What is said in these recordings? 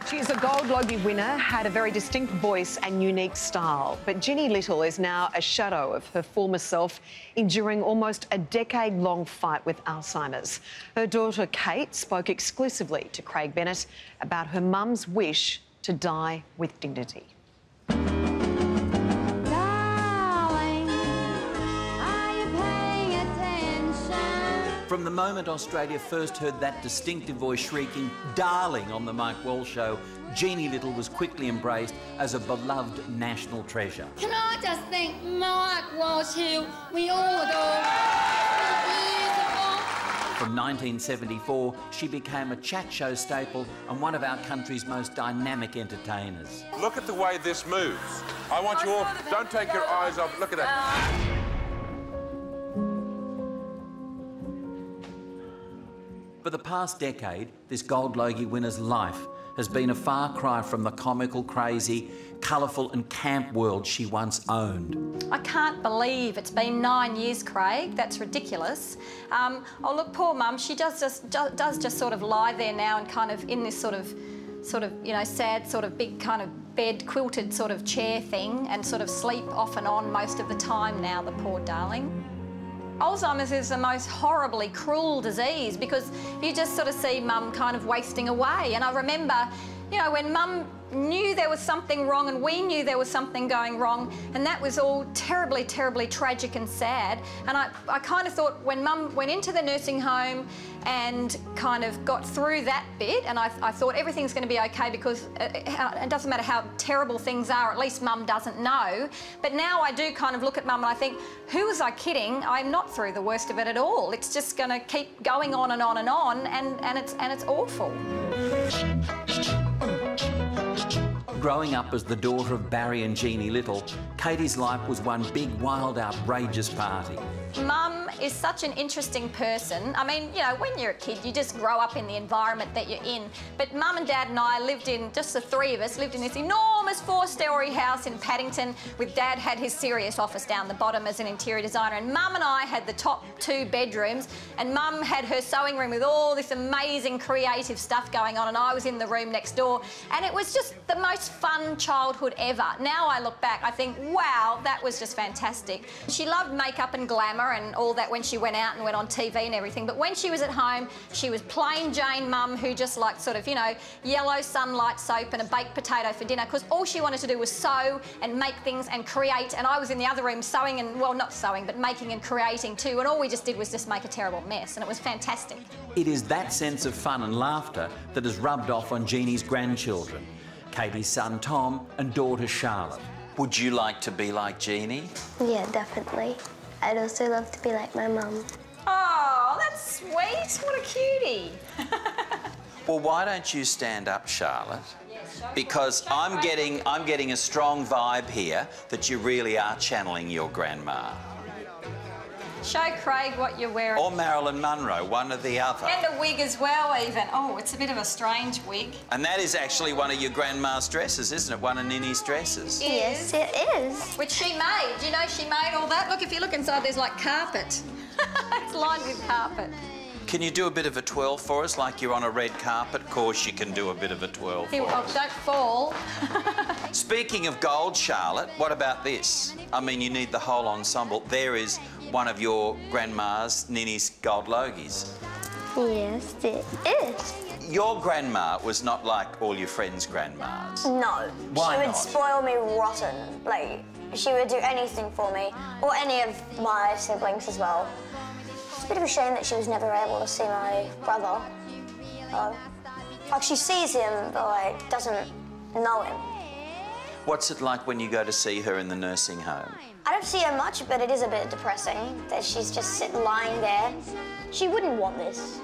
She's a Gold Logie winner, had a very distinct voice and unique style. But Jeanne Little is now a shadow of her former self, enduring almost a decade-long fight with Alzheimer's. Her daughter Kate spoke exclusively to Craig Bennett about her mum's wish to die with dignity. From the moment Australia first heard that distinctive voice shrieking "Darling" on the Mike Wall show, Jeanne Little was quickly embraced as a beloved national treasure. Can I just thank Mike Walsh, who we all adore? From 1974, she became a chat show staple and one of our country's most dynamic entertainers. Look at the way this moves. I want you all... Don't take your eyes off. Look at that. For the past decade, this Gold Logie winner's life has been a far cry from the comical, crazy, colourful and camp world she once owned. I can't believe it's been 9 years, Craig. That's ridiculous. Oh, look, poor Mum, she does just sort of lie there now and kind of in this sort of, you know, sad sort of big kind of bed, quilted sort of chair thing and sort of sleep off and on most of the time now, the poor darling. Alzheimer's is the most horribly cruel disease because you just sort of see Mum kind of wasting away. And I remember, you know, when Mum knew there was something wrong and we knew there was something going wrong, and that was all terribly, terribly tragic and sad. And I kind of thought when Mum went into the nursing home and kind of got through that bit, and I thought everything's going to be okay because it doesn't matter how terrible things are, at least Mum doesn't know. But now I do kind of look at Mum and I think, who was I kidding? I'm not through the worst of it at all. It's just going to keep going on and on and on, and it's awful. Growing up as the daughter of Barry and Jeanne Little, Katie's life was one big, wild, outrageous party. Mum is such an interesting person. I mean, you know, when you're a kid, you just grow up in the environment that you're in. But Mum and Dad and I lived in, just the three of us, lived in this enormous 4-storey house in Paddington with Dad had his serious office down the bottom as an interior designer. And Mum and I had the top 2 bedrooms, and Mum had her sewing room with all this amazing creative stuff going on, and I was in the room next door. And it was just the most fun childhood ever. Now I look back, I think, wow, that was just fantastic. She loved makeup and glamour and all that when she went out and went on TV and everything, but when she was at home, she was plain Jane Mum who just liked sort of, you know, yellow sunlight soap and a baked potato for dinner, because all she wanted to do was sew and make things and create, and I was in the other room sewing and, well, not sewing, but making and creating too, and all we just did was just make a terrible mess, and it was fantastic. It is that sense of fun and laughter that has rubbed off on Jeannie's grandchildren, Katie's son Tom and daughter Charlotte. Would you like to be like Jeanne? Yeah, definitely. I'd also love to be like my mum. Oh, that's sweet. What a cutie. Well, why don't you stand up, Charlotte? Because I'm getting a strong vibe here that you really are channeling your grandma. Show Craig what you're wearing. Or Marilyn Monroe, one or the other. And a wig as well, even. Oh, it's a bit of a strange wig. And that is actually one of your grandma's dresses, isn't it? One of Ninny's dresses. Yes, it is. Which she made. Do you know she made all that? Look, if you look inside, there's like carpet. It's lined with carpet. Can you do a bit of a twirl for us, like you're on a red carpet? Of course you can do a bit of a twirl for us. Don't fall. Speaking of gold, Charlotte, what about this? I mean, you need the whole ensemble. There is one of your grandma's, Ninny's gold logies. Yes, it is. Your grandma was not like all your friends' grandmas. No. Why She would not? spoil me rotten. Like, she would do anything for me, or any of my siblings as well. It's a bit of a shame that she was never able to see my brother. Like, she sees him, but, like, doesn't know him. What's it like when you go to see her in the nursing home? I don't see her much, but it is a bit depressing that she's just lying there. She wouldn't want this.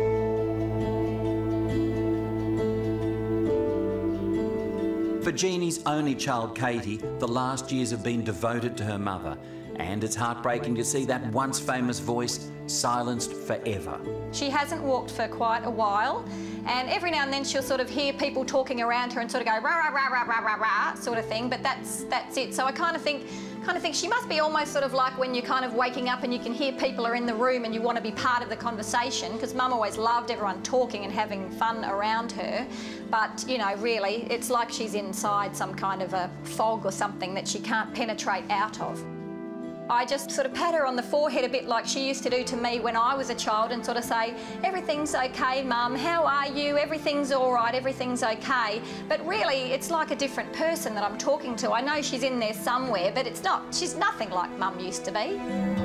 For Jeannie's only child, Katie, the last years have been devoted to her mother, and it's heartbreaking to see that once famous voice silenced forever. She hasn't walked for quite a while, and every now and then she'll sort of hear people talking around her and sort of go rah, rah, rah, rah, rah, rah, rah, sort of thing, but that's it. So I kind of think she must be almost sort of like when you're kind of waking up and you can hear people are in the room and you want to be part of the conversation, because Mum always loved everyone talking and having fun around her. But, you know, really, it's like she's inside some kind of a fog or something that she can't penetrate out of. I just sort of pat her on the forehead a bit like she used to do to me when I was a child and sort of say, everything's okay, Mum, how are you? Everything's all right, everything's okay. But really, it's like a different person that I'm talking to. I know she's in there somewhere, but it's not. She's nothing like Mum used to be.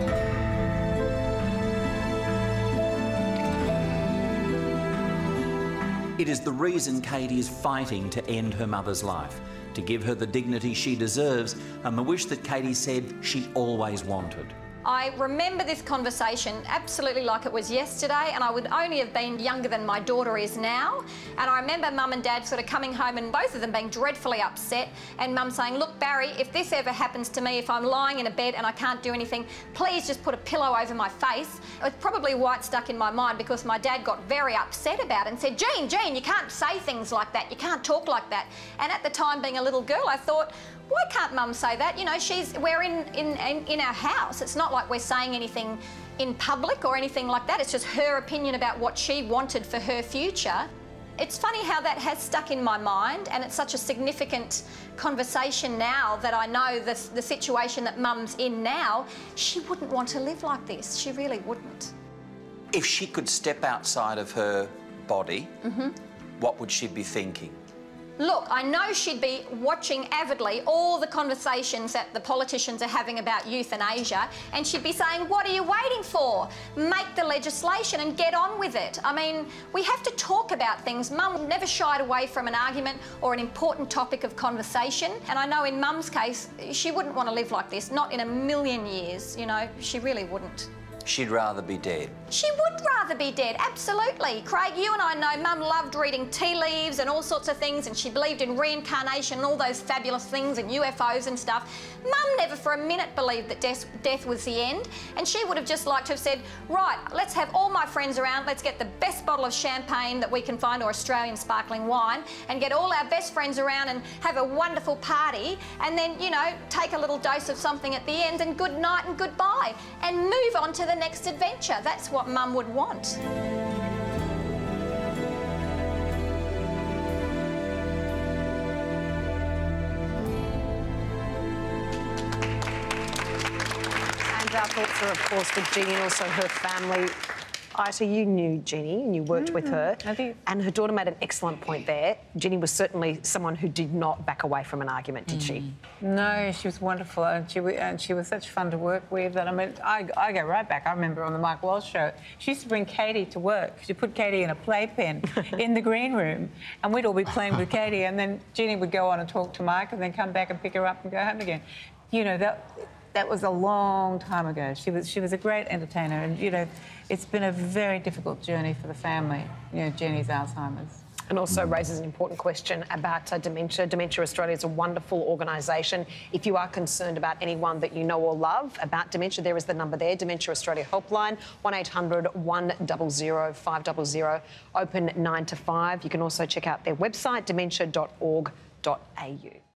It is the reason Katie is fighting to end her mother's life, to give her the dignity she deserves and the wish that Katie said she always wanted. I remember this conversation absolutely like it was yesterday, and I would only have been younger than my daughter is now. And I remember Mum and Dad sort of coming home and both of them being dreadfully upset, and Mum saying, look, Barry, if this ever happens to me, if I'm lying in a bed and I can't do anything, please just put a pillow over my face. It's probably why it stuck in my mind, because my dad got very upset about it and said, Jeanne, you can't say things like that. You can't talk like that. And at the time, being a little girl, I thought, why can't Mum say that? You know, we're in our house. It's not like we're saying anything in public or anything like that. It's just her opinion about what she wanted for her future. It's funny how that has stuck in my mind, and it's such a significant conversation now that I know the situation that Mum's in now. She wouldn't want to live like this. She really wouldn't. If she could step outside of her body, what would she be thinking? Look, I know she'd be watching avidly all the conversations that the politicians are having about euthanasia, and she'd be saying, what are you waiting for? Make the legislation and get on with it. I mean, we have to talk about things. Mum never shied away from an argument or an important topic of conversation, and I know in Mum's case, she wouldn't want to live like this, not in a million years, you know, she really wouldn't. She'd rather be dead. She would rather be dead, absolutely. Craig, you and I know Mum loved reading tea leaves and all sorts of things, and she believed in reincarnation and all those fabulous things and UFOs and stuff. Mum never for a minute believed that death was the end, and she would have just liked to have said, right, let's have all my friends around, let's get the best bottle of champagne that we can find, or Australian sparkling wine, and get all our best friends around and have a wonderful party, and then, you know, take a little dose of something at the end, and good night and goodbye, and move on to the next adventure. That's what Mum would want. And our thoughts are, of course, with Jeanne and also her family. Ita, you knew Jeanne and you worked with her. Have you? And her daughter made an excellent point there. Jeanne was certainly someone who did not back away from an argument, did she? No, she was wonderful, and she was such fun to work with. And I mean, I go right back. I remember on the Mike Walsh show, she used to bring Katie to work. She'd put Katie in a playpen in the green room, and we'd all be playing with Katie, and then Jeanne would go on and talk to Mike and then come back and pick her up and go home again. You know, that was a long time ago. She was a great entertainer, and, you know, it's been a very difficult journey for the family, you know, Jeanne's Alzheimer's. And also raises an important question about dementia. Dementia Australia is a wonderful organisation. If you are concerned about anyone that you know or love about dementia, there is the number there, Dementia Australia Helpline, 1800 100 500, open 9 to 5. You can also check out their website, dementia.org.au.